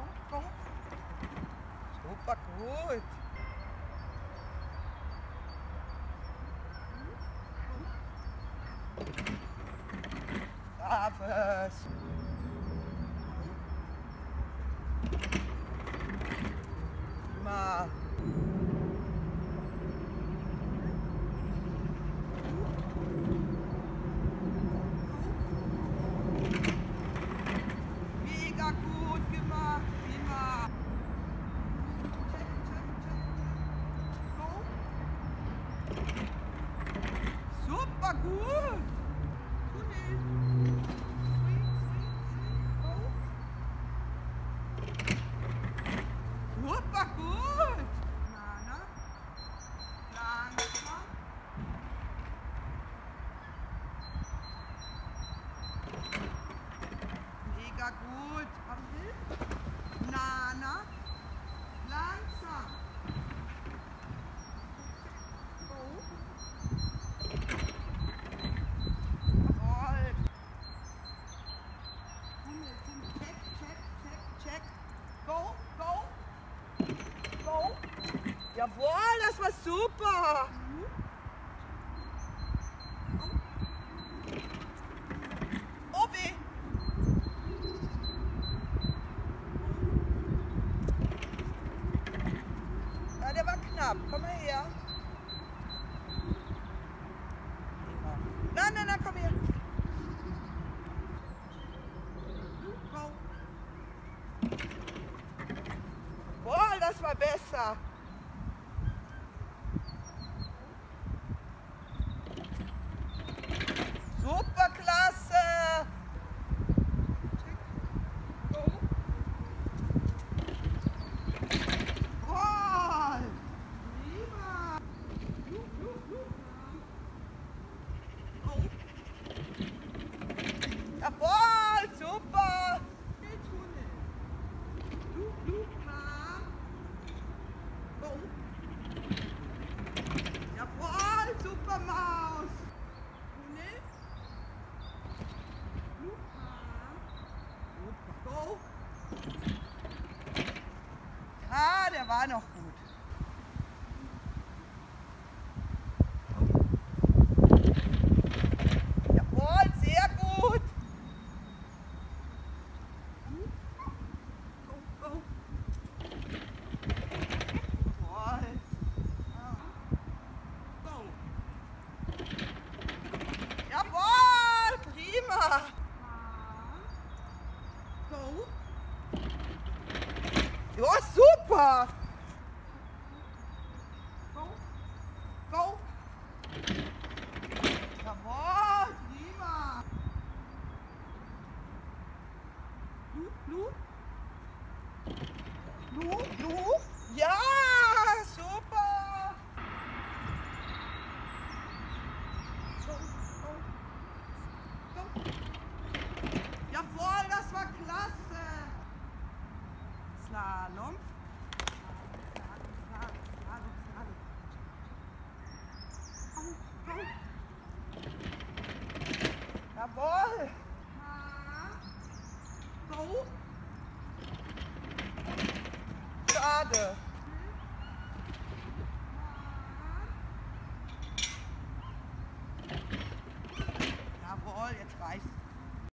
go. Super gut. Braves. Prima. Mega gut gemacht. Prima. Check, check, check, check. Go. Super gut. Tunnel. Super gut! Nana. Langsam. Mega gut. Nana. Langsam. Go. Jawohl. Check, check, check, check. Go, go. Go. Jawohl, das war super. Oh weh. Ja, der war knapp. Komm mal her. Nein, nein, nein, komm her. Go. Boah, das war besser. Super klasse. Go. Boah, prima. Jawohl, super. Jawohl, super Maus. Tunnel. Super. Go. Ja, der war noch gut. Jawohl, sehr gut. Go, go. Jawohl. Go. Jawohl, prima. Go. Ja, super. Go. Go. Jawohl, prima. Lu. Ja, super. Go, go. Go. Jawohl, das war klasse. Slalom. Jawohl. Go. Schade.